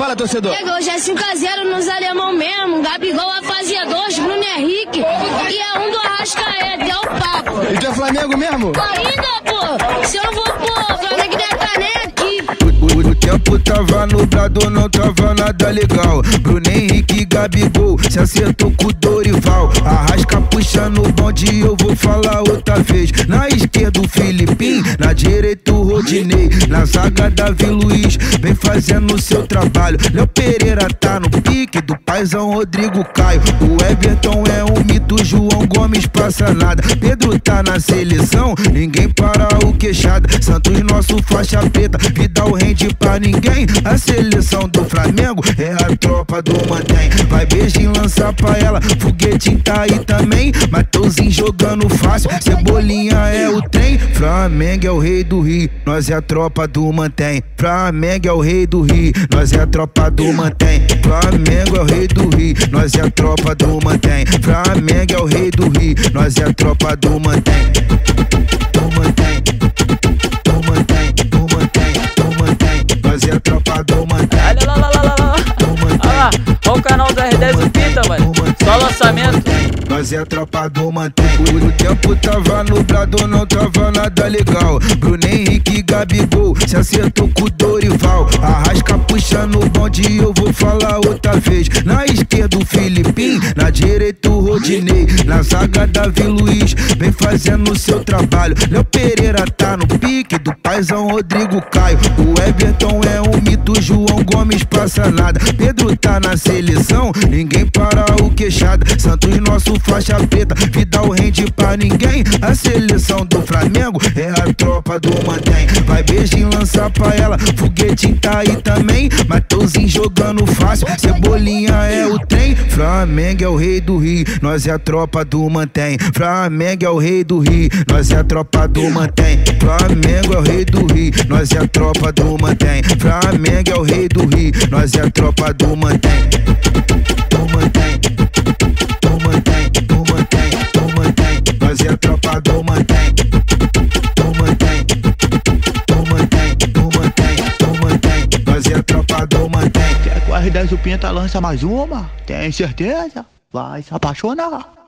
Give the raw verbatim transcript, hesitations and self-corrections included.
Fala, torcedor. Pegou já cinco a zero nos alemão mesmo. Gabigol vai fazer dois, Bruno Henrique. E é um do Arrascaeta, é o papo. E tu é Flamengo mesmo? Ainda, pô. Se eu não vou, pô, Flamengo não tá nem aqui. O, o tempo tava nublado, não tava nada legal. Bruno Henrique e Gabigol se acertou com o Dorival. Arrasca puxando o bonde, eu vou falar outra vez. Na esquerda o Filipinho, na direita o Rodinei. Na zaga Davi Luiz, vem fazendo o seu trabalho. Léo Pereira tá no pique do paizão Rodrigo Caio. O Everton é um mito, João Gomes passa nada. Pedro tá na seleção, ninguém para o queixada. Santos nosso faixa preta, Vidal rende pra ninguém. A seleção do Flamengo é a tropa do Mantém. Vai beijinho lançar pra ela, foguetinho tá aí também. Mateuzinho jogando fácil, Cebolinha é o trem. Flamengo é o rei do Rio, nós é a tropa do Mantém. Flamengo é o rei do Rio, nós é a tropa do Mantém. Flamengo é o rei do Rio, nós é a tropa do Mantém. Flamengo é o rei do Rio, nós é a tropa do Mantém. Do Mantém, do Mantém, do Mantém, do Mantém. Nós é a tropa do Mantém. Olha lá, lá, lá, lá, lá. Olha lá, olha o canal do R dez do Pita, mano. Só lançamento. Nós é a tropa do Mantém. O tempo tava nublado, não tava nada legal. Bruno Henrique e Gabigol se acertou com o Dorival. Arrasca puxando o bonde, eu vou falar outra vez. Na esquerda o Filipinho, na direita o Rodinei. Na zaga Davi Luiz, vem fazendo o seu trabalho. Léo Pereira tá no pique do paizão Rodrigo Caio. O Everton é um mito, João Gomes passa nada. Pedro tá na seleção, ninguém para o queixada. Santos nosso faixa preta, Vidal rende pra ninguém. A seleção do Flamengo é a tropa do Mantém. Vai beijinho lançar pra ela, foguetinho tá aí também. Mateuzinho jogando fácil, Cebolinha é o trem. Flamengo é o rei do Rio, nós é a tropa do Mantém. Flamengo é o rei do Rio, nós é a tropa do Mantém. Flamengo é o rei do Rio, nós é a tropa do Mantém. Flamengo é o rei do Rio, nós é a tropa do Mantém. Do Mantém, do Mantém, do Mantém, do Mantém. Nós é a tropa do Mantém. Do Mantém, do Mantém, do Mantém, do Mantém. Nós é a tropa do Mantém. Quer que o R dez do Pinta lança mais uma? Tem certeza? Vai se apaixonar.